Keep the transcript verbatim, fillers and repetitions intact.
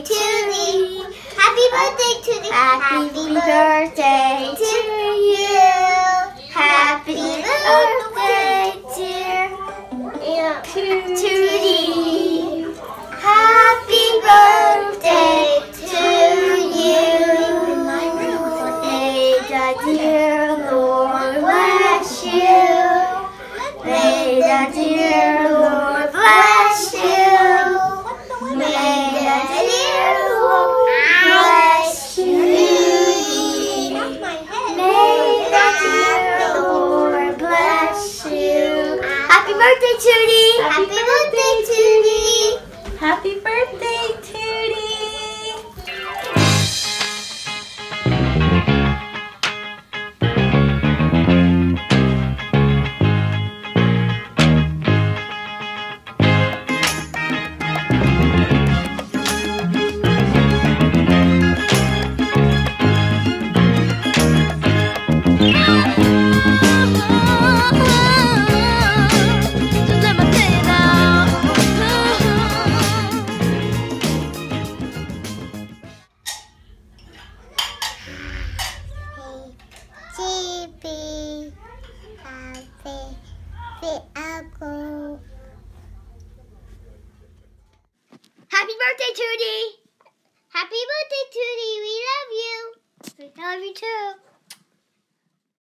birthday to thee. Happy birthday to thee. Happy birthday to you. Happy birthday, dear. To thee. Happy birthday to you. May the dear Lord bless you. May the dear Lord bless you. May the dear Lord bless you. May the dear Lord bless you. Happy birthday, Tootie! Happy birthday, Tootie! Happy birthday, Tootie! Happy, happy,